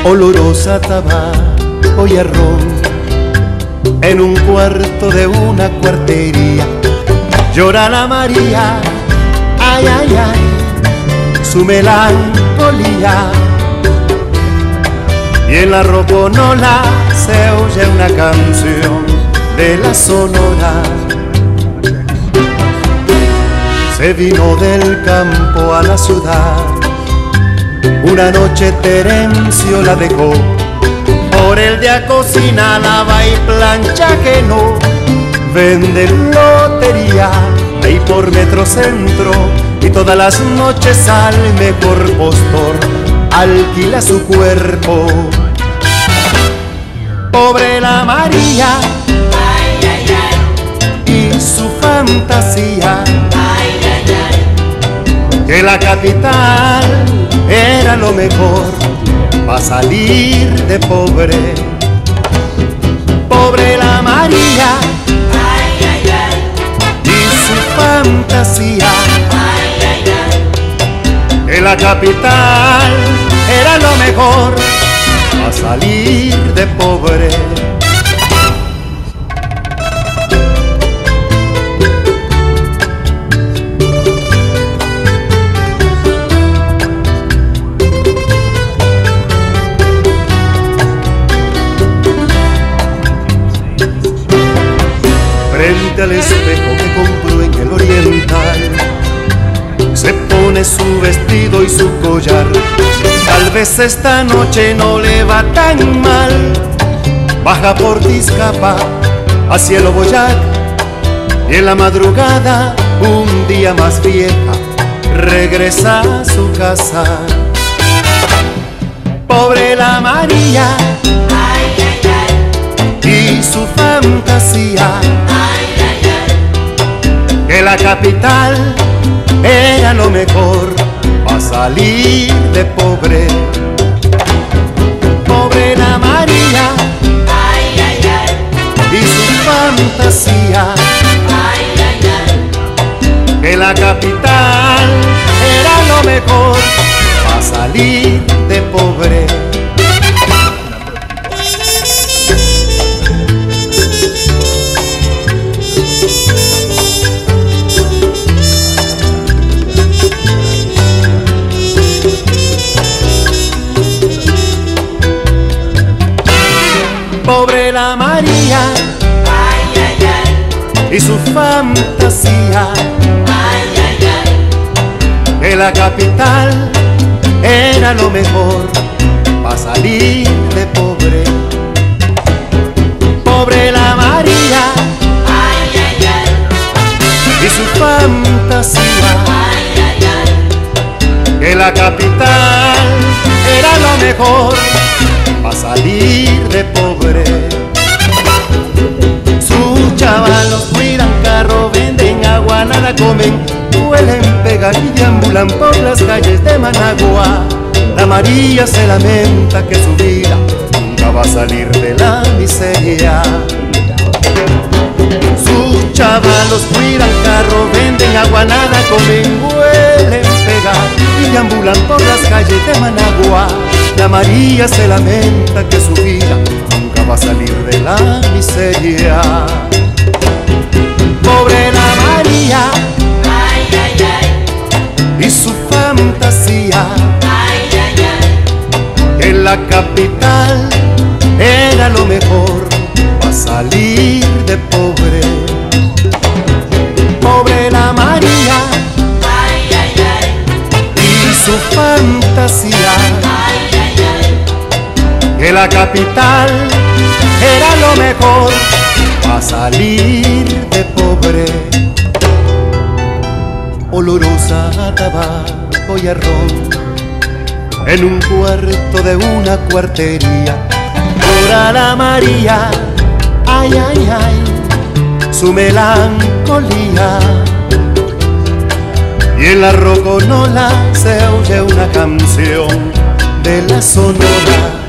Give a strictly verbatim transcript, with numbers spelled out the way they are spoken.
olorosa tabaco y arroz, en un cuarto de una cuartería llora la María, ay, ay, ay, su melancolía. Y en la roconola se oye una canción de la Sonora. Se vino del campo a la ciudad, una noche Terencio la dejó, por el día cocina, lava y plancha que no, vende lotería ahí por Metrocentro, y todas las noches al mejor postor alquila su cuerpo. Pobre la María, ay, ay, ay, y su fantasía, ay, ay, ay, que la capital era lo mejor pa' salir de pobre. Pobre la María, ay, ay, ay, y su fantasía, ay, ay, ay, que la capital era lo mejor pa' salir de pobre. Frente al espejo que compró en el Oriental, se pone su vestido y su collar. Tal vez esta noche no le va tan mal. Baja por Tizcapa a Cielo Boyac, y en la madrugada, un día más vieja, regresa a su casa. Pobre la María, ay, ay, ay, y su fantasía, ay, ay, ay, que la capital era lo mejor pa' salir de pobre. Pobre la María, ay, ay, ay, y su fantasía, ay, ay, ay, que la capital era lo mejor pa' salir de pobre. Pobre la María, ay, ay, ay, y su fantasía, ay, ay, ay, que la capital era lo mejor pa' salir de pobre. Pobre la María, ay, ay, ay, y su fantasía, ay, ay, ay, que la capital era lo mejor pa' salir de pobre. Sus chavalos cuidan carro, venden agua, nada comen, huelen, pegan y deambulan por las calles de Managua. La María se lamenta que su vida nunca va a salir de la miseria. Sus chavalos cuidan carro, venden agua, nada comen, huelen, pegan y deambulan por las calles de Managua. La María se lamenta que su vida nunca va a salir de la miseria. Pobre la María, ay, ay, ay, y su fantasía, ay, ay, ay, que la capital era lo mejor pa' salir de pobre. Pobre la María, ay, ay, ay, y su fantasía, ay, ay, ay, que la capital era lo mejor pa' salir de pobre. Olorosa a tabaco y a ron, en un cuarto de una cuartería llora la María, ay, ay, ay, su melancolía. Y en la roconola se oye una canción de la Sonora.